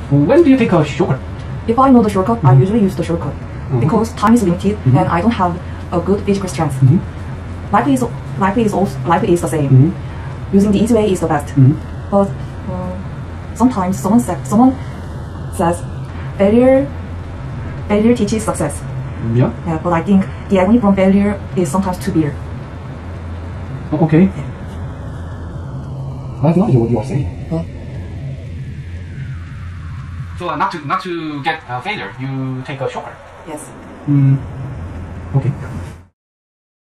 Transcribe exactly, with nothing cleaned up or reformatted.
When do you take a shortcut? If I know the shortcut, mm-hmm. I usually use the shortcut mm-hmm. because time is limited mm-hmm. and I don't have a good physical strength. Mm-hmm. Life is life is also life is the same. Mm-hmm. Using the easy way is the best. Mm-hmm. But uh, sometimes someone says someone says failure failure teaches success. Yeah. Yeah. But I think the agony from failure is sometimes too bitter. Oh, okay. Yeah. I have no idea what you are saying. Yeah. So uh, not to not to get uh, failure, you take a shortcut. Yes. Mm.